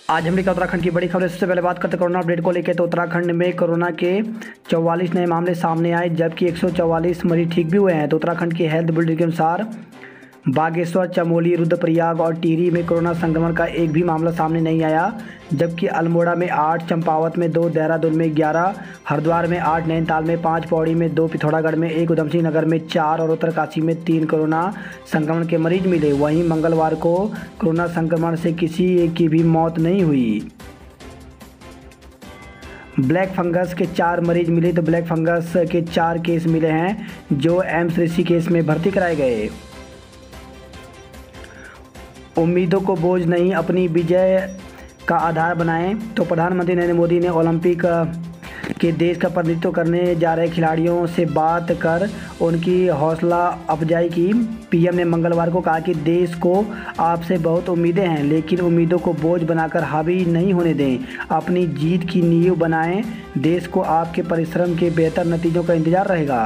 आज हम उत्तराखंड की बड़ी खबर। सबसे पहले बात करते हैं कोरोना अपडेट को लेकर। तो उत्तराखंड में कोरोना के 44 नए मामले सामने आए, जबकि 144 मरीज ठीक भी हुए हैं। तो उत्तराखंड की हेल्थ बुलेटिन के अनुसार बागेश्वर, चमोली, रुद्रप्रयाग और टिहरी में कोरोना संक्रमण का एक भी मामला सामने नहीं आया, जबकि अल्मोड़ा में 8, चंपावत में 2, देहरादून में 11, हरिद्वार में 8, नैनीताल में 5, पौड़ी में 2, पिथौरागढ़ में 1, उधमसिंह नगर में 4 और उत्तरकाशी में 3 कोरोना संक्रमण के मरीज मिले। वहीं मंगलवार को कोरोना संक्रमण से किसी की भी मौत नहीं हुई। ब्लैक फंगस के 4 मरीज मिले। तो ब्लैक फंगस के 4 केस मिले हैं, जो एम्स ऋषिकेश में भर्ती कराए गए। उम्मीदों को बोझ नहीं, अपनी विजय का आधार बनाएं। तो प्रधानमंत्री नरेंद्र मोदी ने ओलंपिक के देश का प्रतिनिधित्व करने जा रहे खिलाड़ियों से बात कर उनकी हौसला अफजाई की। पीएम ने मंगलवार को कहा कि देश को आपसे बहुत उम्मीदें हैं, लेकिन उम्मीदों को बोझ बनाकर हावी नहीं होने दें। अपनी जीत की नींव बनाएं। देश को आपके परिश्रम के बेहतर नतीजों का इंतजार रहेगा।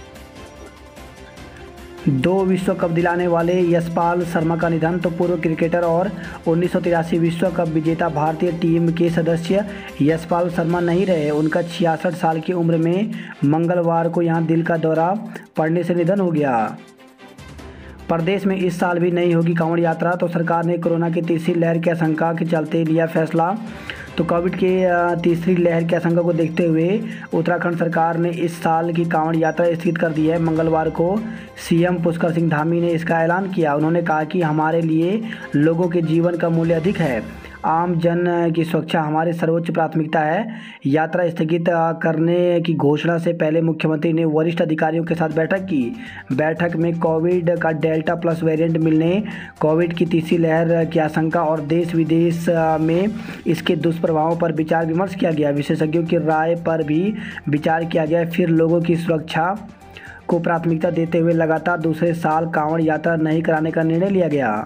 2 विश्व कप दिलाने वाले यशपाल शर्मा का निधन। तो पूर्व क्रिकेटर और 1983 विश्व कप विजेता भारतीय टीम के सदस्य यशपाल शर्मा नहीं रहे। उनका 66 साल की उम्र में मंगलवार को यहां दिल का दौरा पड़ने से निधन हो गया। प्रदेश में इस साल भी नहीं होगी कांवड़ यात्रा। तो सरकार ने कोरोना की तीसरी लहर की आशंका के चलते लिया फैसला। तो कोविड के तीसरी लहर की आशंका को देखते हुए उत्तराखंड सरकार ने इस साल की कांवड़ यात्रा स्थगित कर दी है। मंगलवार को सीएम पुष्कर सिंह धामी ने इसका ऐलान किया। उन्होंने कहा कि हमारे लिए लोगों के जीवन का मूल्य अधिक है। आम जन की सुरक्षा हमारी सर्वोच्च प्राथमिकता है। यात्रा स्थगित करने की घोषणा से पहले मुख्यमंत्री ने वरिष्ठ अधिकारियों के साथ बैठक की। बैठक में कोविड का डेल्टा प्लस वेरिएंट मिलने, कोविड की तीसरी लहर की आशंका और देश विदेश में इसके दुष्प्रभावों पर विचार विमर्श किया गया। विशेषज्ञों की राय पर भी विचार किया गया। फिर लोगों की सुरक्षा को प्राथमिकता देते हुए लगातार दूसरे साल कांवड़ यात्रा नहीं कराने का निर्णय लिया गया।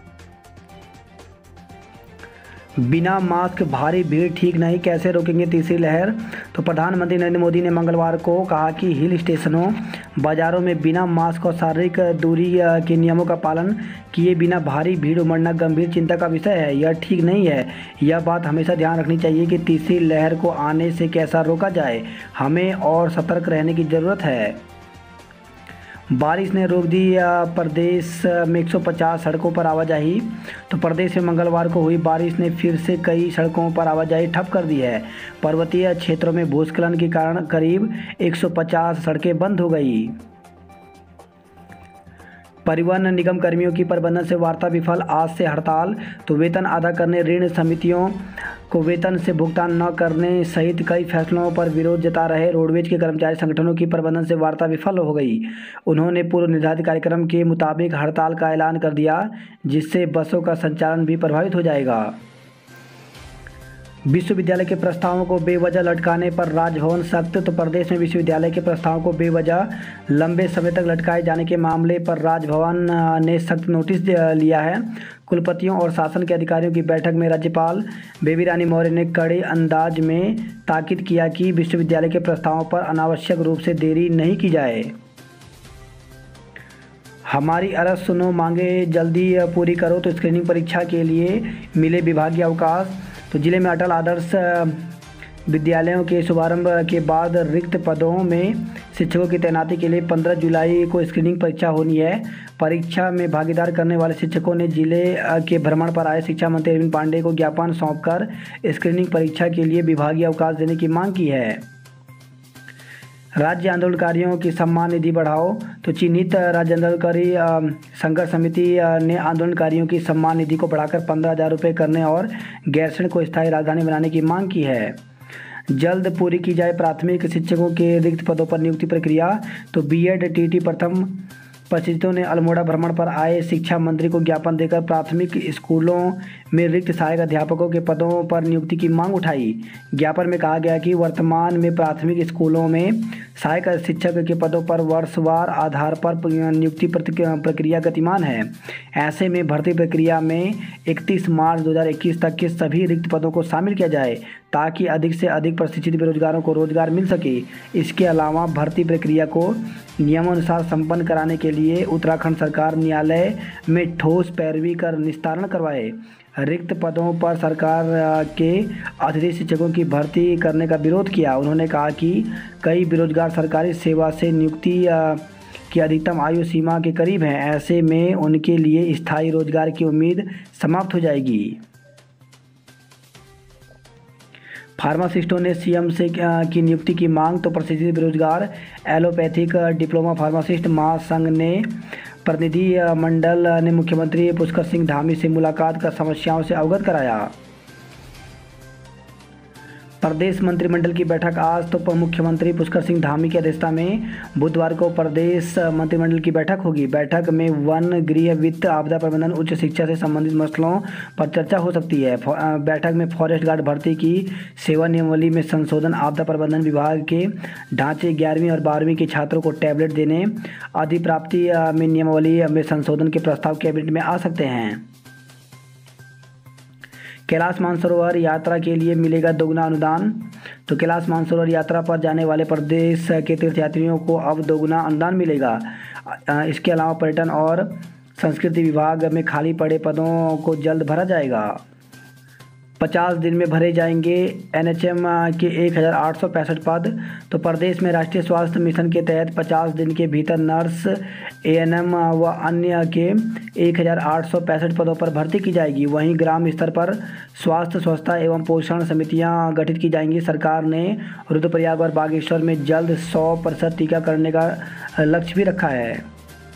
बिना मास्क भारी भीड़ ठीक नहीं, कैसे रोकेंगे तीसरी लहर। तो प्रधानमंत्री नरेंद्र मोदी ने मंगलवार को कहा कि हिल स्टेशनों, बाजारों में बिना मास्क और शारीरिक दूरी के नियमों का पालन किए बिना भारी भीड़ उमड़ना गंभीर चिंता का विषय है। यह ठीक नहीं है। यह बात हमेशा ध्यान रखनी चाहिए कि तीसरी लहर को आने से कैसा रोका जाए। हमें और सतर्क रहने की ज़रूरत है। बारिश ने रोक दी प्रदेश में 150 सड़कों पर आवाजाही। तो प्रदेश में मंगलवार को हुई बारिश ने फिर से कई सड़कों पर आवाजाही ठप कर दी है। पर्वतीय क्षेत्रों में भूस्खलन के कारण करीब 150 सड़कें बंद हो गई। परिवहन निगम कर्मियों की प्रबंधन से वार्ता विफल, आज से हड़ताल। तो वेतन अदा करने, ऋण समितियों को वेतन से भुगतान न करने सहित कई फैसलों पर विरोध जता रहे रोडवेज के कर्मचारी संगठनों की प्रबंधन से वार्ता विफल हो गई। उन्होंने पूर्व निर्धारित कार्यक्रम के मुताबिक हड़ताल का ऐलान कर दिया, जिससे बसों का संचालन भी प्रभावित हो जाएगा। विश्वविद्यालय के प्रस्तावों को बेवजह लटकाने पर राजभवन सख्त। तो प्रदेश में विश्वविद्यालय के प्रस्तावों को बेवजह लंबे समय तक लटकाए जाने के मामले पर राजभवन ने सख्त नोटिस लिया है। कुलपतियों और शासन के अधिकारियों की बैठक में राज्यपाल बेबी रानी मौर्य ने कड़े अंदाज में ताकीद किया कि विश्वविद्यालय के प्रस्तावों पर अनावश्यक रूप से देरी नहीं की जाए। हमारी अरज सुनो, मांगे जल्दी पूरी करो। तो स्क्रीनिंग परीक्षा के लिए मिले विभागीय अवकाश। तो जिले में अटल आदर्श विद्यालयों के शुभारंभ के बाद रिक्त पदों में शिक्षकों की तैनाती के लिए 15 जुलाई को स्क्रीनिंग परीक्षा होनी है। परीक्षा में भागीदार करने वाले शिक्षकों ने जिले के भ्रमण पर आए शिक्षा मंत्री अरविंद पांडेय को ज्ञापन सौंपकर स्क्रीनिंग परीक्षा के लिए विभागीय अवकाश देने की मांग की है। राज्य आंदोलनकारियों की सम्मान निधि बढ़ाओ। तो चिन्हित राज्य आंदोलनकारी संघर्ष समिति ने आंदोलनकारियों की सम्मान निधि को बढ़ाकर 15,000 रुपये करने और गैरसैंण को स्थायी राजधानी बनाने की मांग की है। जल्द पूरी की जाए प्राथमिक शिक्षकों के रिक्त पदों पर नियुक्ति प्रक्रिया। तो बीएड टीटी प्रथम परिचितों ने अल्मोड़ा भ्रमण पर आए शिक्षा मंत्री को ज्ञापन देकर प्राथमिक स्कूलों में रिक्त सहायक अध्यापकों के पदों पर नियुक्ति की मांग उठाई। ज्ञापन में कहा गया कि वर्तमान में प्राथमिक स्कूलों में सहायक शिक्षक के पदों पर वर्षवार आधार पर नियुक्ति प्रक्रिया गतिमान है। ऐसे में भर्ती प्रक्रिया में 31 मार्च 2021 तक के सभी रिक्त पदों को शामिल किया जाए, ताकि अधिक से अधिक प्रशिक्षित बेरोजगारों को रोजगार मिल सके। इसके अलावा भर्ती प्रक्रिया को नियमानुसार संपन्न कराने के लिए उत्तराखंड सरकार न्यायालय में ठोस पैरवी कर निस्तारण करवाए। रिक्त पदों पर सरकार के अतिथि शिक्षकों की भर्ती करने का विरोध किया। उन्होंने कहा कि कई बेरोजगार सरकारी सेवा से नियुक्ति की अधिकतम आयु सीमा के करीब हैं। ऐसे में उनके लिए स्थायी रोजगार की उम्मीद समाप्त हो जाएगी। फार्मासिस्टों ने सीएम से की नियुक्ति की मांग तो प्रशिक्षित बेरोजगार एलोपैथिक डिप्लोमा फार्मासिस्ट महासंघ ने प्रतिनिधि मंडल ने मुख्यमंत्री पुष्कर सिंह धामी से मुलाकात कर समस्याओं से अवगत कराया। प्रदेश मंत्रिमंडल की बैठक आज तो मुख्यमंत्री पुष्कर सिंह धामी की अध्यक्षता में बुधवार को प्रदेश मंत्रिमंडल की बैठक होगी। बैठक में वन, गृह, वित्त, आपदा प्रबंधन, उच्च शिक्षा से संबंधित मसलों पर चर्चा हो सकती है। बैठक में फॉरेस्ट गार्ड भर्ती की सेवा नियमावली में संशोधन, आपदा प्रबंधन विभाग के ढांचे, 11वीं और 12वीं के छात्रों को टैबलेट देने, अधिप्राप्ति में नियमावली में संशोधन के प्रस्ताव कैबिनेट में आ सकते हैं। कैलाश मानसरोवर यात्रा के लिए मिलेगा दोगुना अनुदान। तो कैलाश मानसरोवर यात्रा पर जाने वाले प्रदेश के तीर्थयात्रियों को अब दोगुना अनुदान मिलेगा। इसके अलावा पर्यटन और संस्कृति विभाग में खाली पड़े पदों को जल्द भरा जाएगा। 50 दिन में भरे जाएंगे एनएचएम के 1865 पद। तो प्रदेश में राष्ट्रीय स्वास्थ्य मिशन के तहत 50 दिन के भीतर नर्स, एएनएम व अन्य के 1865 पदों पर भर्ती की जाएगी। वहीं ग्राम स्तर पर स्वास्थ्य, स्वच्छता एवं पोषण समितियां गठित की जाएंगी। सरकार ने रुद्रप्रयाग और बागेश्वर में जल्द 100% टीका करने का लक्ष्य भी रखा है।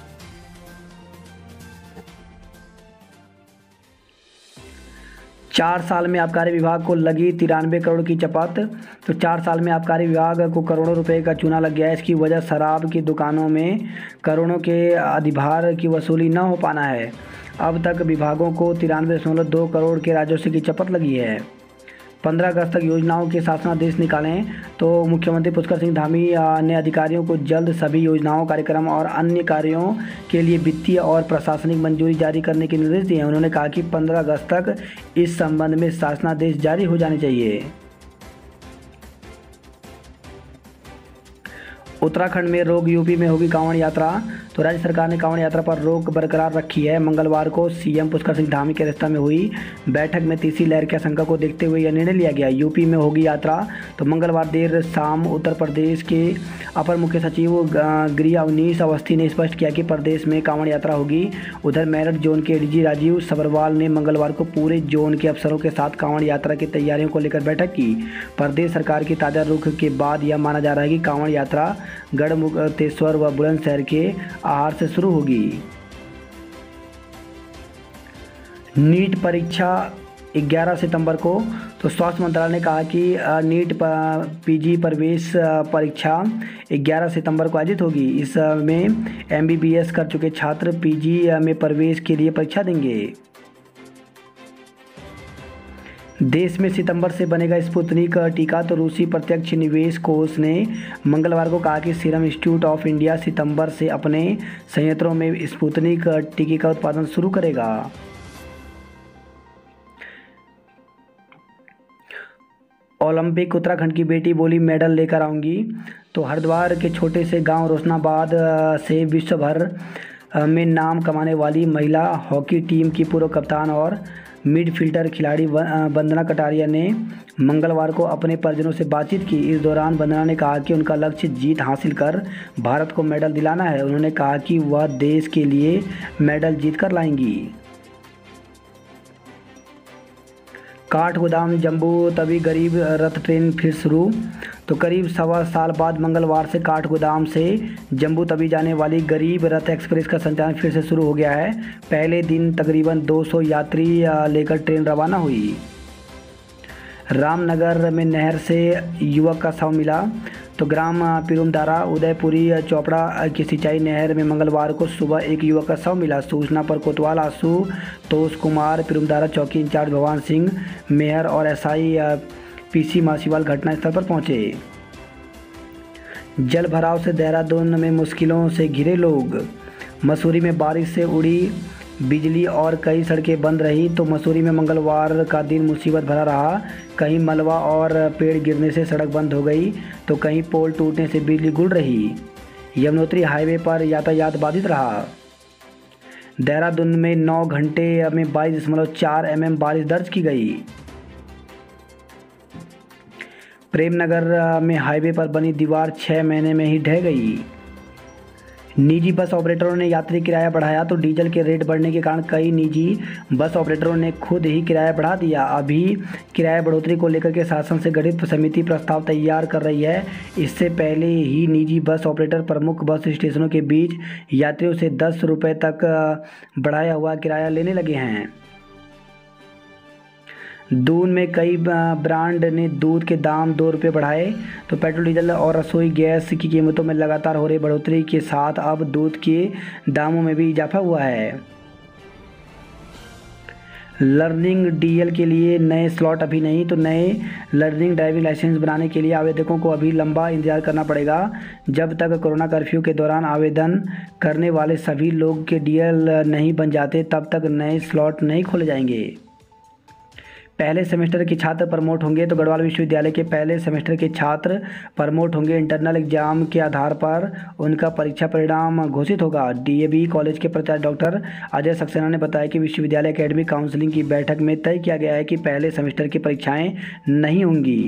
4 साल में आबकारी विभाग को लगी 93 करोड़ की चपत। तो 4 साल में आबकारी विभाग को करोड़ों रुपए का चूना लग गया है। इसकी वजह शराब की दुकानों में करोड़ों के अधिभार की वसूली न हो पाना है। अब तक विभागों को 93.2 करोड़ के राजस्व की चपत लगी है। 15 अगस्त तक योजनाओं के शासनादेश निकालें। तो मुख्यमंत्री पुष्कर सिंह धामी ने अधिकारियों को जल्द सभी योजनाओं, कार्यक्रम और अन्य कार्यों के लिए वित्तीय और प्रशासनिक मंजूरी जारी करने के निर्देश दिए हैं। उन्होंने कहा कि 15 अगस्त तक इस संबंध में शासनादेश जारी हो जाने चाहिए। उत्तराखंड में रोक, यूपी में होगी कांवड़ यात्रा। तो राज्य सरकार ने कांवड़ यात्रा पर रोक बरकरार रखी है। मंगलवार को सीएम पुष्कर सिंह धामी की अध्यक्षता में हुई बैठक में तीसरी लहर की आशंका को देखते हुए यह निर्णय लिया गया। यूपी में होगी यात्रा। तो मंगलवार देर शाम उत्तर प्रदेश के अपर मुख्य सचिव गृह अवनीश अवस्थी ने स्पष्ट किया कि प्रदेश में कांवड़ यात्रा होगी। उधर मेरठ जोन के एडीजी राजीव सबरवाल ने मंगलवार को पूरे जोन के अफसरों के साथ कांवड़ यात्रा की तैयारियों को लेकर बैठक की। प्रदेश सरकार की ताज़ा रुख के बाद यह माना जा रहा है कि कांवड़ यात्रा गढ़मुक्तेश्वर व बुलंदशहर के आहार से शुरू होगी। नीट परीक्षा 11 सितंबर को। तो स्वास्थ्य मंत्रालय ने कहा कि नीट पीजी प्रवेश परीक्षा 11 सितंबर को आयोजित होगी। इसमें एमबीबीएस कर चुके छात्र पीजी में प्रवेश के लिए परीक्षा देंगे। देश में सितंबर से बनेगा स्पुतनिक टीका। तो रूसी प्रत्यक्ष निवेश कोष ने मंगलवार को कहा कि सीरम इंस्टीट्यूट ऑफ इंडिया सितंबर से अपने संयंत्रों में स्पुतनिक टीके का उत्पादन शुरू करेगा। ओलंपिक, उत्तराखंड की बेटी बोली मेडल लेकर आऊंगी। तो हरिद्वार के छोटे से गांव रोशनाबाद से विश्व भर में नाम कमाने वाली महिला हॉकी टीम की पूर्व कप्तान और मिडफील्डर खिलाड़ी वंदना कटारिया ने मंगलवार को अपने परिजनों से बातचीत की। इस दौरान वंदना ने कहा कि उनका लक्ष्य जीत हासिल कर भारत को मेडल दिलाना है। उन्होंने कहा कि वह देश के लिए मेडल जीत कर लाएंगी। काठगोदाम जम्मू तवी गरीब रथ ट्रेन फिर शुरू। तो करीब 1.25 साल बाद मंगलवार से काठगोदाम से जम्मू तवी जाने वाली गरीब रथ एक्सप्रेस का संचालन फिर से शुरू हो गया है। पहले दिन तकरीबन 200 यात्री लेकर ट्रेन रवाना हुई। रामनगर में नहर से युवक का शव मिला। तो ग्राम पिरुमदारा उदयपुरी चोपड़ा की सिंचाई नहर में मंगलवार को सुबह एक युवक का शव मिला। सूचना पर कोतवाल आशुतोष कुमार, पिरुमदारा चौकी इंचार्ज भगवान सिंह, मेयर और एसआई पीसी मासीवाल घटनास्थल पर पहुंचे। जल भराव से देहरादून में मुश्किलों से घिरे लोग। मसूरी में बारिश से उड़ी बिजली और कई सड़कें बंद रही। तो मसूरी में मंगलवार का दिन मुसीबत भरा रहा। कहीं मलबा और पेड़ गिरने से सड़क बंद हो गई, तो कहीं पोल टूटने से बिजली गुल रही। यमुनोत्री हाईवे पर यातायात बाधित रहा। देहरादून में 9 घंटे में 22.4 mm बारिश दर्ज की गई। प्रेमनगर में हाईवे पर बनी दीवार 6 महीने में ही ढह गई। निजी बस ऑपरेटरों ने यात्री किराया बढ़ाया तो डीजल के रेट बढ़ने के कारण कई निजी बस ऑपरेटरों ने खुद ही किराया बढ़ा दिया। अभी किराया बढ़ोतरी को लेकर के शासन से गठित समिति प्रस्ताव तैयार कर रही है। इससे पहले ही निजी बस ऑपरेटर प्रमुख बस स्टेशनों के बीच यात्रियों से 10 रुपये तक बढ़ाया हुआ किराया लेने लगे हैं। दून में कई ब्रांड ने दूध के दाम 2 रुपये बढ़ाए तो पेट्रोल डीजल और रसोई गैस की कीमतों में लगातार हो रही बढ़ोतरी के साथ अब दूध के दामों में भी इजाफा हुआ है। लर्निंग डीएल के लिए नए स्लॉट अभी नहीं तो नए लर्निंग ड्राइविंग लाइसेंस बनाने के लिए आवेदकों को अभी लंबा इंतजार करना पड़ेगा। जब तक कोरोना कर्फ्यू के दौरान आवेदन करने वाले सभी लोग के डीएल नहीं बन जाते तब तक नए स्लॉट नहीं खोले जाएंगे। पहले सेमेस्टर के छात्र प्रमोट होंगे तो गढ़वाल विश्वविद्यालय के पहले सेमेस्टर के छात्र प्रमोट होंगे। इंटरनल एग्जाम के आधार पर उनका परीक्षा परिणाम घोषित होगा। डीएवी कॉलेज के प्राचार्य डॉक्टर अजय सक्सेना ने बताया कि विश्वविद्यालय एकेडमिक काउंसिलिंग की बैठक में तय किया गया है कि पहले सेमेस्टर की परीक्षाएं नहीं होंगी।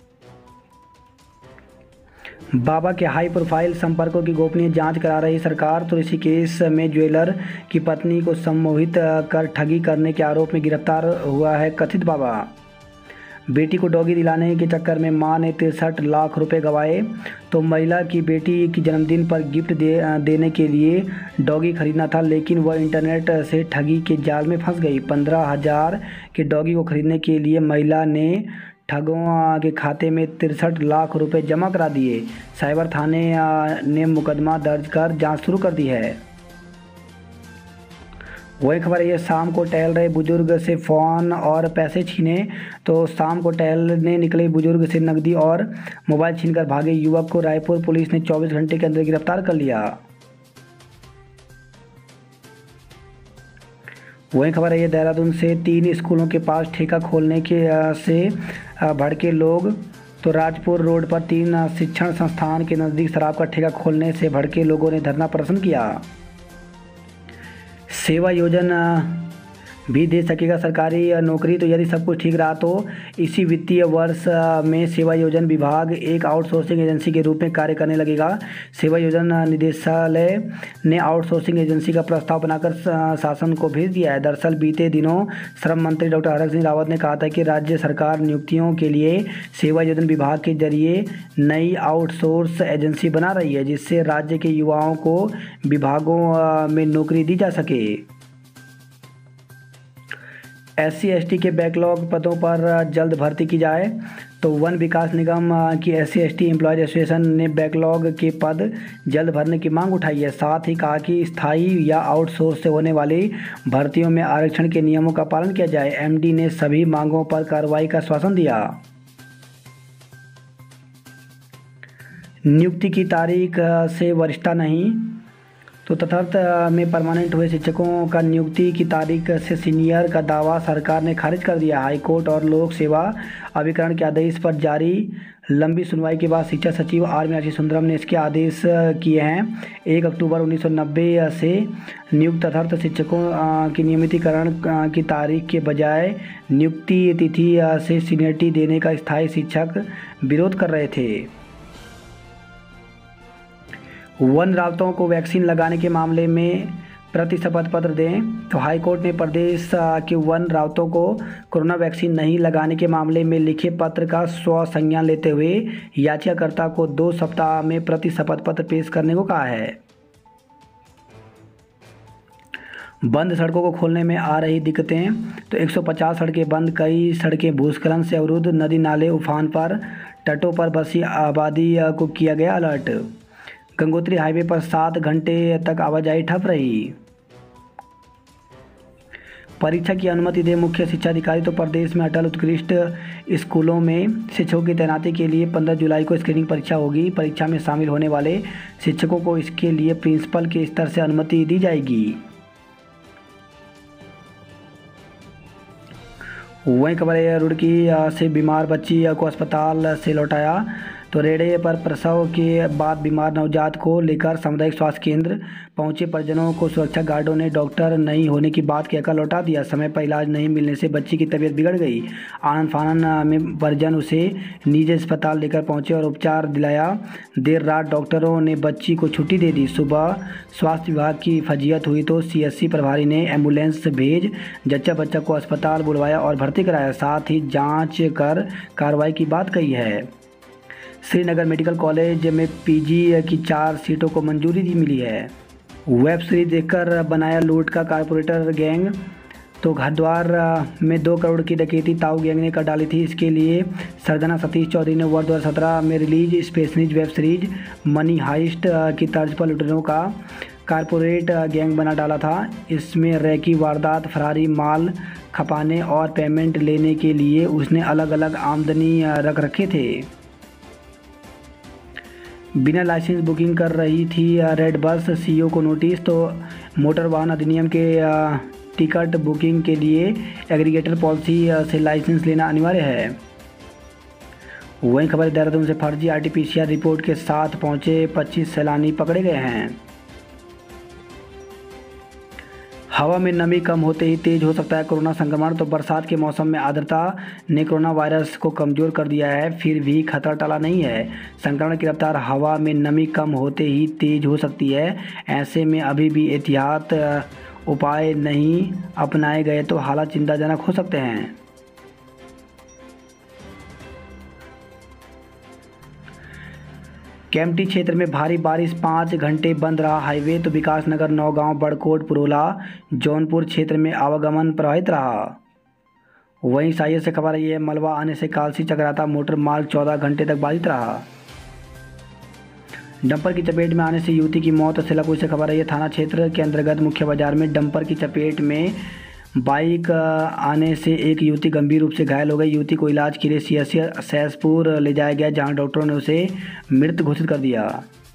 बाबा के हाई प्रोफाइल संपर्कों की गोपनीय जांच करा रही सरकार तो ऋषिकेश में ज्वेलर की पत्नी को सम्मोहित कर ठगी करने के आरोप में गिरफ्तार हुआ है कथित बाबा। बेटी को डॉगी दिलाने के चक्कर में मां ने 63 लाख रुपए गंवाए तो महिला की बेटी की जन्मदिन पर गिफ्ट देने के लिए डॉगी खरीदना था, लेकिन वह इंटरनेट से ठगी के जाल में फंस गई। 15,000 के डॉगी को खरीदने के लिए महिला ने ठगों के खाते में 63 लाख रुपए जमा करा दिए। साइबर थाने ने मुकदमा दर्ज कर जांच शुरू कर दी है। वही खबर है, ये शाम को टहल रहे बुजुर्ग से फ़ोन और पैसे छीने तो शाम को टहलने निकले बुजुर्ग से नकदी और मोबाइल छीनकर भागे युवक को रायपुर पुलिस ने 24 घंटे के अंदर गिरफ्तार कर लिया। वही खबर है, ये देहरादून से 3 स्कूलों के पास ठेका खोलने के से भड़के लोग तो राजपुर रोड पर 3 शिक्षण संस्थान के नज़दीक शराब का ठेका खोलने से भड़के लोगों ने धरना प्रदर्शन किया। सेवा योजना भी दे सकेगा सरकारी नौकरी तो यदि सब कुछ ठीक रहा तो इसी वित्तीय वर्ष में सेवा योजना विभाग एक आउटसोर्सिंग एजेंसी के रूप में कार्य करने लगेगा। सेवा योजना निदेशालय ने आउटसोर्सिंग एजेंसी का प्रस्ताव बनाकर शासन को भेज दिया है। दरअसल बीते दिनों श्रम मंत्री डॉक्टर हरक सिंह रावत ने कहा था कि राज्य सरकार नियुक्तियों के लिए सेवा योजना विभाग के जरिए नई आउटसोर्स एजेंसी बना रही है, जिससे राज्य के युवाओं को विभागों में नौकरी दी जा सके। SC/ST के बैकलॉग पदों पर जल्द भर्ती की जाए तो वन विकास निगम की SC/ST एम्प्लॉयज एसोसिएशन ने बैकलॉग के पद जल्द भरने की मांग उठाई है। साथ ही कहा कि स्थायी या आउटसोर्स से होने वाली भर्तियों में आरक्षण के नियमों का पालन किया जाए। MD ने सभी मांगों पर कार्रवाई का आश्वासन दिया। नियुक्ति की तारीख से वरिष्ठता नहीं तो तदर्थ में परमानेंट हुए शिक्षकों का नियुक्ति की तारीख से सीनियर का दावा सरकार ने खारिज कर दिया। हाईकोर्ट और लोक सेवा अभिकरण के आदेश पर जारी लंबी सुनवाई के बाद शिक्षा सचिव आर मीनाक्षी सुंदरम ने इसके आदेश किए हैं। 1 अक्टूबर 1990 से नियुक्त तदर्थ शिक्षकों की नियमितीकरण की तारीख के बजाय नियुक्ति तिथि से सीनियरिटी देने का स्थायी शिक्षक विरोध कर रहे थे। वन रावतों को वैक्सीन लगाने के मामले में प्रति शपथ पत्र दें तो हाईकोर्ट ने प्रदेश के वन रावतों को कोरोना वैक्सीन नहीं लगाने के मामले में लिखे पत्र का स्वसंज्ञान लेते हुए याचिकाकर्ता को 2 सप्ताह में प्रति शपथ पत्र पेश करने को कहा है। बंद सड़कों को खोलने में आ रही दिक्कतें तो 150 सड़कें बंद, कई सड़कें भूस्खलन से अवरुद्ध, नदी नाले उफान पर, तटों पर बसी आबादी को किया गया अलर्ट। गंगोत्री हाईवे पर 7 घंटे तक आवाजाही ठप रही। परीक्षा की अनुमति दे मुख्य शिक्षा अधिकारी तो प्रदेश में अटल उत्कृष्ट स्कूलों में शिक्षकों की तैनाती के लिए 15 जुलाई को स्क्रीनिंग परीक्षा होगी। परीक्षा में शामिल होने वाले शिक्षकों को इसके लिए प्रिंसिपल के स्तर से अनुमति दी जाएगी। वहीं खबर है, रुड़की से बीमार बच्ची को अस्पताल से लौटाया तो रेड़े पर प्रसव के बाद बीमार नवजात को लेकर सामुदायिक स्वास्थ्य केंद्र पहुंचे परिजनों को सुरक्षा गार्डों ने डॉक्टर नहीं होने की बात कहकर लौटा दिया। समय पर इलाज नहीं मिलने से बच्ची की तबीयत बिगड़ गई। आनन फानन में परिजन उसे निजी अस्पताल लेकर पहुंचे और उपचार दिलाया। देर रात डॉक्टरों ने बच्ची को छुट्टी दे दी। सुबह स्वास्थ्य विभाग की फजीयत हुई तो सीएससी प्रभारी ने एम्बुलेंस भेज जच्चा बच्चा को अस्पताल बुलवाया और भर्ती कराया। साथ ही जांच कर कार्रवाई की बात कही है। श्रीनगर मेडिकल कॉलेज में पीजी की 4 सीटों को मंजूरी मिली है। वेब सीरीज देखकर बनाया लूट का कारपोरेटर गैंग। तो हरिद्वार में 2 करोड़ की डकैती ताऊ गैंग ने कर डाली थी। इसके लिए सरदाना सतीश चौधरी ने वर्ष 2017 में release specialist web series Money Heist की तर्ज पर लुटेरों का कारपोरेट गैंग बना डाला था। इसमें रैकी वारदात, फरारी माल खपाने और पेमेंट लेने के लिए उसने अलग अलग आमदनी रख रखे थे। बिना लाइसेंस बुकिंग कर रही थी रेड बस, सीईओ को नोटिस। तो मोटर वाहन अधिनियम के टिकट बुकिंग के लिए एग्रीगेटर पॉलिसी से लाइसेंस लेना अनिवार्य है। वहीं खबर देहरादून से फर्जी आरटीपीसीआर रिपोर्ट के साथ पहुंचे 25 सैलानी पकड़े गए हैं। हवा में नमी कम होते ही तेज हो सकता है कोरोना संक्रमण। तो बरसात के मौसम में आर्द्रता ने कोरोना वायरस को कमज़ोर कर दिया है, फिर भी खतरा टला नहीं है। संक्रमण की रफ्तार हवा में नमी कम होते ही तेज हो सकती है। ऐसे में अभी भी एहतियात उपाय नहीं अपनाए गए तो हालात चिंताजनक हो सकते हैं। केम्प्टी क्षेत्र में भारी बारिश, 5 घंटे बंद रहा हाईवे। तो विकासनगर, नौगांव, बड़कोट, पुरोला, जौनपुर क्षेत्र में आवागमन प्रभावित रहा। वहीं साइयर से खबर आई है, मलबा आने से कालसी चकराता मोटर मार्ग 14 घंटे तक बाधित रहा। डंपर की चपेट में आने से युवती की मौत। सिलापुर से खबर आई है, थाना क्षेत्र के अंतर्गत मुख्य बाजार में डंपर की चपेट में बाइक आने से एक युवती गंभीर रूप से घायल हो गई। युवती को इलाज के लिए सीएससी सहसपुर ले जाया गया, जहां डॉक्टरों ने उसे मृत घोषित कर दिया।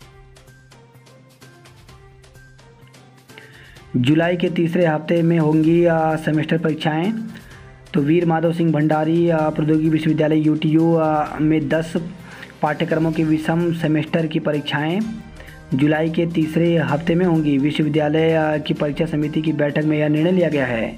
जुलाई के तीसरे हफ्ते में होंगी सेमेस्टर परीक्षाएं। तो वीर माधव सिंह भंडारी प्रौद्योगिकी विश्वविद्यालय यूटीयू में 10 पाठ्यक्रमों की विषम सेमेस्टर की परीक्षाएं जुलाई के तीसरे हफ्ते में होंगी। विश्वविद्यालय की परीक्षा समिति की बैठक में यह निर्णय लिया गया है।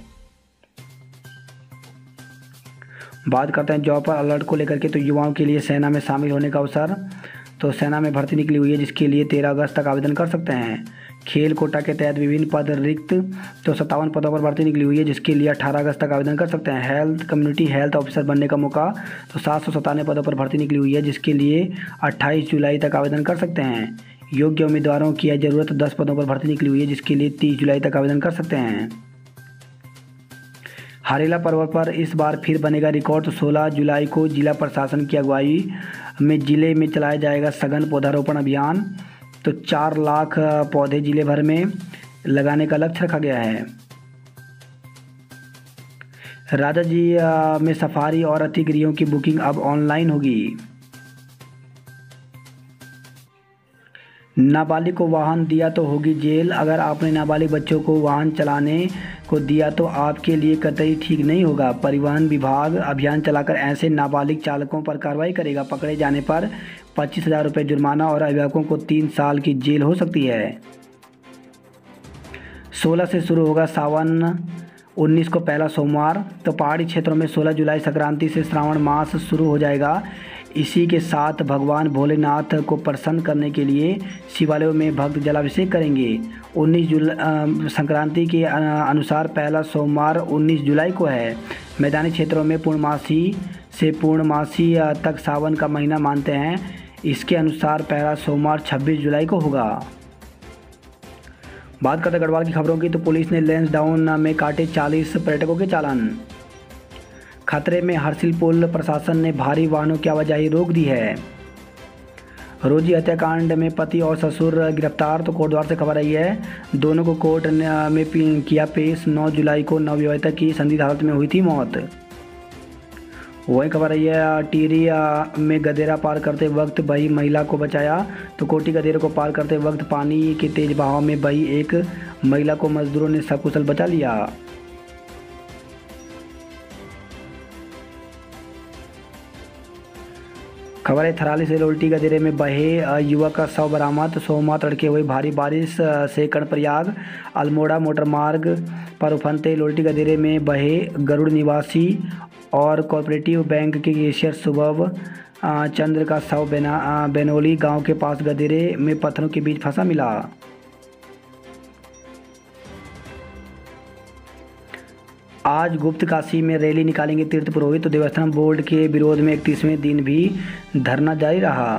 बात करते हैं जॉब पर अलर्ट को लेकर के। तो युवाओं के लिए सेना में शामिल होने का अवसर। तो सेना में भर्ती निकली हुई है, जिसके लिए 13 अगस्त तक आवेदन कर सकते हैं। खेल कोटा के तहत विभिन्न पद रिक्त। तो 57 पदों पर भर्ती निकली हुई है, जिसके लिए 18 अगस्त तक आवेदन कर सकते हैं। हेल्थ कम्युनिटी हेल्थ ऑफिसर बनने का मौका। तो 797 पदों पर भर्ती निकली हुई है, जिसके लिए 28 जुलाई तक आवेदन कर सकते हैं। योग्य उम्मीदवारों की जरूरत 10 पदों पर भर्ती निकली हुई है, जिसके लिए 30 जुलाई तक आवेदन कर सकते हैं। हरेला पर्व पर इस बार फिर बनेगा रिकॉर्ड। तो 16 जुलाई को जिला प्रशासन की अगुवाई में जिले में चलाया जाएगा सघन पौधारोपण अभियान। तो 4 लाख पौधे जिले भर में लगाने का लक्ष्य रखा गया है। राजा जी में सफारी और अतिगृहों की बुकिंग अब ऑनलाइन होगी। नाबालिग को वाहन दिया तो होगी जेल। अगर आपने नाबालिग बच्चों को वाहन चलाने को दिया तो आपके लिए कतई ठीक नहीं होगा। परिवहन विभाग अभियान चलाकर ऐसे नाबालिग चालकों पर कार्रवाई करेगा। पकड़े जाने पर 25,000 रुपये जुर्माना और अभिभावकों को 3 साल की जेल हो सकती है। 16 से शुरू होगा सावन, 19 को पहला सोमवार। तो पहाड़ी क्षेत्रों में 16 जुलाई संक्रांति से श्रावण मास शुरू हो जाएगा। इसी के साथ भगवान भोलेनाथ को प्रसन्न करने के लिए शिवालयों में भक्त जलाभिषेक करेंगे। 19 संक्रांति के अनुसार पहला सोमवार 19 जुलाई को है। मैदानी क्षेत्रों में पूर्णमासी से पूर्णमासी तक सावन का महीना मानते हैं। इसके अनुसार पहला सोमवार 26 जुलाई को होगा। बात करते गढ़वाल की खबरों की। तो पुलिस ने लेंस डाउन में काटे 40 पर्यटकों के चालान। खतरे में हरसिल पुल, प्रशासन ने भारी वाहनों की आवाजाही रोक दी है। रोजी हत्याकांड में पति और ससुर गिरफ्तार। तो कोटद्वार से खबर आई है, दोनों को कोर्ट में किया पेश। 9 जुलाई को नवविवाहिता की संदिग्ध हालत में हुई थी मौत। वही खबर आई है, टिहरी में गदेरा पार करते वक्त बही महिला को बचाया। तो कोटी गदेरे को पार करते वक्त पानी के तेज बहाव में बही एक महिला को मजदूरों ने सकुशल बचा लिया। खबर है थराली से लोल्टी गदेरे में बहे युवक का शव बरामद। सोमवार तड़के हुई भारी बारिश से कर्णप्रयाग अल्मोड़ा मोटरमार्ग पर उफनते लोल्टी गदेरे में बहे गरुड़ निवासी और कोऑपरेटिव बैंक के कैशियर सुबह चंद्र का शव बेनोली गांव के पास गदेरे में पत्थरों के बीच फंसा मिला। आज गुप्त काशी में रैली निकालेंगे तीर्थ पुरोहित। तो देवस्थान बोर्ड के विरोध में 31वें दिन भी धरना जारी रहा।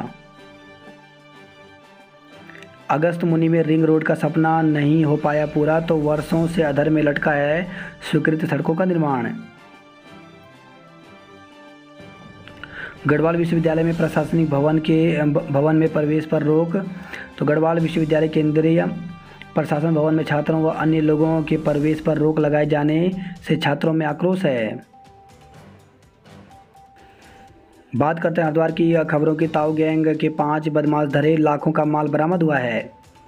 अगस्त मुनि में रिंग रोड का सपना नहीं हो पाया पूरा, तो वर्षों से अधर में लटका है स्वीकृत सड़कों का निर्माण। गढ़वाल विश्वविद्यालय में प्रशासनिक भवन में प्रवेश पर रोक। तो गढ़वाल विश्वविद्यालय केंद्रीय प्रशासन भवन में छात्रों व अन्य लोगों के प्रवेश पर रोक लगाए जाने से छात्रों में आक्रोश है। बात करते हैं हरिद्वार की खबरों की। ताऊ गैंग के 5 बदमाश धरे, लाखों का माल बरामद हुआ है।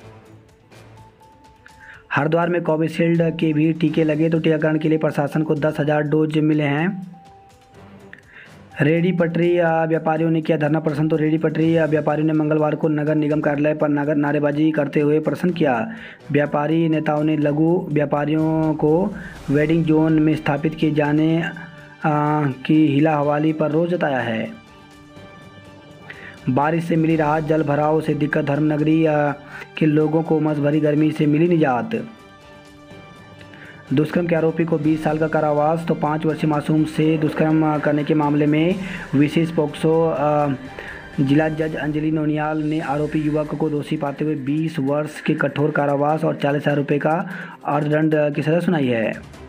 हरिद्वार में कोविशील्ड के भी टीके लगे, तो टीकाकरण के लिए प्रशासन को 10,000 डोज मिले हैं। रेहड़ी पटरी व्यापारियों ने किया धरना प्रदर्शन। तो रेहड़ी पटरी व्यापारियों ने मंगलवार को नगर निगम कार्यालय पर नारेबाजी करते हुए प्रदर्शन किया। व्यापारी नेताओं ने लघु व्यापारियों को वेडिंग जोन में स्थापित किए जाने की हिला हवाली पर रोष जताया है। बारिश से मिली राहत, जल भराव से दिक्कत, धर्मनगरी के लोगों को उमस भरी गर्मी से मिली निजात। दुष्कर्म के आरोपी को 20 साल का कारावास। तो 5 वर्षीय मासूम से दुष्कर्म करने के मामले में विशेष पोक्सो जिला जज अंजलि नोनियाल ने आरोपी युवक को दोषी पाते हुए 20 वर्ष के कठोर कारावास और 40,000 रुपये का अर्थदंड की सजा सुनाई है।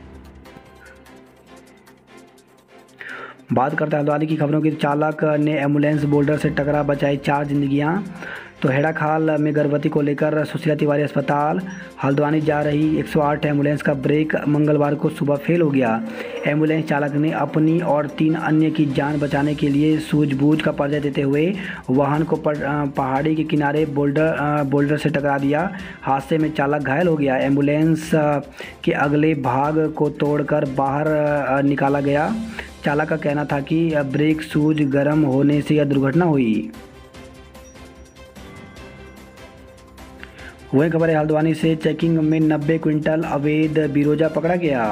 बात करते हैं हल्द्वानी की खबरों की। चालक ने एम्बुलेंस बोल्डर से टकरा, बचाई 4 जिंदगियां। तो हेड़ाखाल में गर्भवती को लेकर सुशीला तिवारी अस्पताल। हल्द्वानी जा रही 108 एम्बुलेंस का ब्रेक मंगलवार को सुबह फेल हो गया। एम्बुलेंस चालक ने अपनी और 3 अन्य की जान बचाने के लिए सूझबूझ का परिचय देते हुए वाहन को पहाड़ी के किनारे बोल्डर से टकरा दिया। हादसे में चालक घायल हो गया। एम्बुलेंस के अगले भाग को तोड़कर बाहर निकाला गया। चालक का कहना था कि ब्रेक सूज गर्म होने से यह दुर्घटना हुई। वही खबर है हल्द्वानी से। चेकिंग में 90 क्विंटल अवैध बिरोजा पकड़ा गया।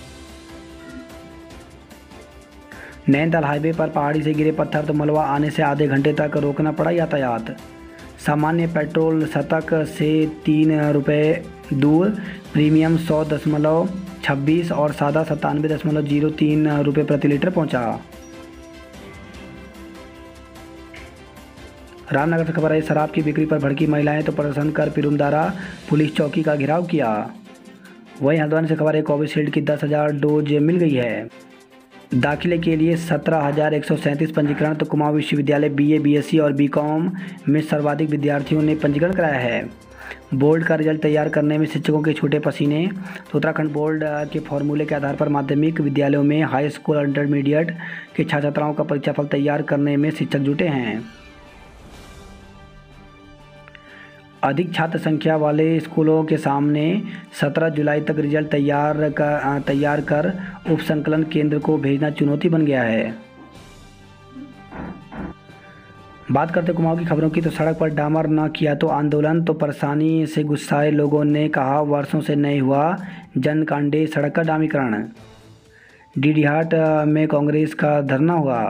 नैनीताल हाईवे पर पहाड़ी से गिरे पत्थर, तो मलबा आने से आधे घंटे तक रोकना पड़ा यातायात। सामान्य पेट्रोल शतक से 3 रुपये दूर, प्रीमियम 100.26 और सादा 97.03 रुपये प्रति लीटर पहुंचा। रामनगर से खबर है। शराब की बिक्री पर भड़की महिलाएं, तो प्रदर्शन कर पिरुमदारा पुलिस चौकी का घेराव किया। वहीं हल्द्वानी से खबर है। कोविशील्ड की 10,000 डोज मिल गई है। दाखिले के लिए 17,137 पंजीकरण। तो कुमाऊं विश्वविद्यालय BA, BSc और BCom में सर्वाधिक विद्यार्थियों ने पंजीकरण कराया है। बोर्ड का रिजल्ट तैयार करने में शिक्षकों के छूटे पसीने। तो उत्तराखंड बोर्ड के फॉर्मूले के आधार पर माध्यमिक विद्यालयों में हाई स्कूल और इंटरमीडिएट के छात्र छात्राओं का परीक्षाफल तैयार करने में शिक्षक जुटे हैं। अधिक छात्र संख्या वाले स्कूलों के सामने 17 जुलाई तक रिजल्ट तैयार कर उप संकलन केंद्र को भेजना चुनौती बन गया है। बात करते कुमाऊं की खबरों की। तो सड़क पर डामर न किया तो आंदोलन। तो परेशानी से गुस्साए लोगों ने कहा वर्षों से नहीं हुआ जनकांडे सड़क का डामीकरण। डीडीहाट में कांग्रेस का धरना हुआ।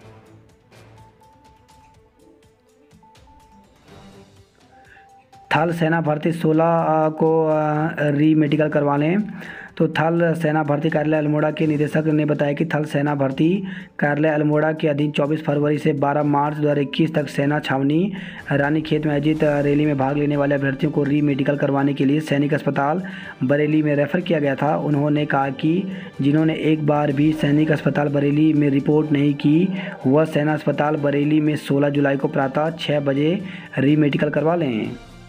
थल सेना भर्ती 16 को री मेडिकल करवा लें। तो थल सेना भर्ती कार्यालय अल्मोड़ा के निदेशक ने बताया कि थल सेना भर्ती कार्यालय अल्मोड़ा के अधीन 24 फरवरी से 12 मार्च 2021 तक सेना छावनी रानीखेत में आयोजित रैली में भाग लेने वाले अभ्यर्थियों को री मेडिकल करवाने के लिए सैनिक अस्पताल बरेली में रेफर किया गया था। उन्होंने कहा कि जिन्होंने एक बार भी सैनिक अस्पताल बरेली में रिपोर्ट नहीं की वह सेना अस्पताल बरेली में 16 जुलाई को प्रातः 6 बजे री मेडिकल करवा लें।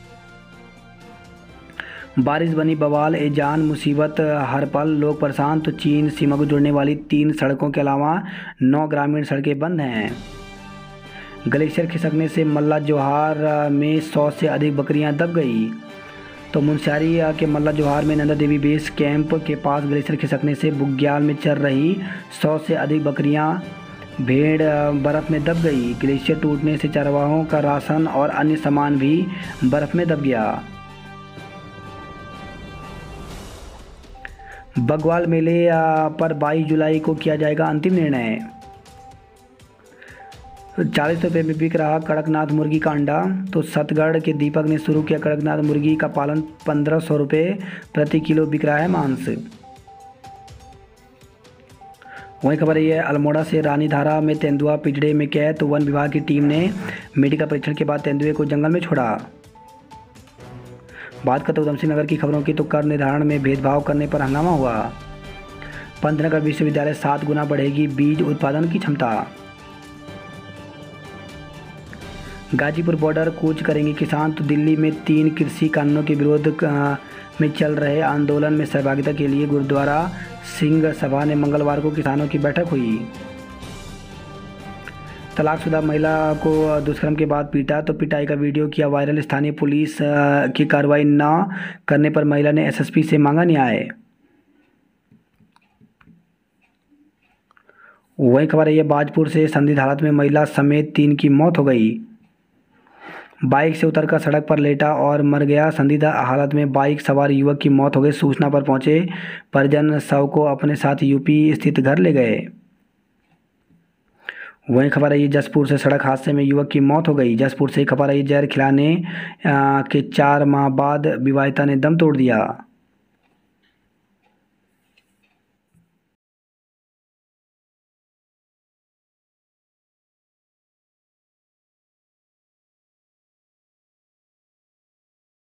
बारिश बनी बवाल ए जान, मुसीबत हर पल, लोग परेशान। तो चीन सीमा को जोड़ने वाली 3 सड़कों के अलावा 9 ग्रामीण सड़कें बंद हैं। ग्लेशियर खिसकने से मल्ला जोहार में 100 से अधिक बकरियां दब गई। तो मुनस्यारी के मल्ला जोहार में नंदा देवी बेस कैंप के पास ग्लेशियर खिसकने से बुग्याल में चर रही 100 से अधिक बकरियां भेड़ बर्फ़ में दब गई। ग्लेशियर टूटने से चरवाहों का राशन और अन्य सामान भी बर्फ़ में दब गया। बग्वाल मेले पर 22 जुलाई को किया जाएगा अंतिम निर्णय। 40 रुपये में बिक रहा कड़कनाथ मुर्गी का अंडा, तो सतगढ़ के दीपक ने शुरू किया कड़कनाथ मुर्गी का पालन। 1500 रुपये प्रति किलो बिक रहा है मांस। वही खबर ये है, अल्मोड़ा से रानीधारा में तेंदुआ पिंजड़े में कैद, तो वन विभाग की टीम ने मेडिकल परीक्षण के बाद तेंदुए को जंगल में छोड़ा। बात करते उधमसिंह नगर की खबरों की, तो कर निर्धारण में भेदभाव करने पर हंगामा हुआ। पंतनगर विश्वविद्यालय 7 गुना बढ़ेगी बीज उत्पादन की क्षमता। गाजीपुर बॉर्डर कूच करेंगे किसान, तो दिल्ली में 3 कृषि कानूनों के विरोध में चल रहे आंदोलन में सहभागिता के लिए गुरुद्वारा सिंह सभा ने मंगलवार को किसानों की बैठक हुई। तलाकशुदा महिला को दुष्कर्म के बाद पीटा, तो पिटाई का वीडियो किया वायरल। स्थानीय पुलिस की कार्रवाई न करने पर महिला ने एसएसपी से मांगा न्याय। वही खबर है, बाजपुर से संदिग्ध हालत में महिला समेत 3 की मौत हो गई। बाइक से उतरकर सड़क पर लेटा और मर गया। संदिग्ध हालत में बाइक सवार युवक की मौत हो गई। सूचना पर पहुंचे परिजन शव को अपने साथ यूपी स्थित घर ले गए। वही खबर है, जसपुर से सड़क हादसे में युवक की मौत हो गई। जसपुर से खबर है, जहर खिलाने के 4 माह बाद विवाहिता ने दम तोड़ दिया।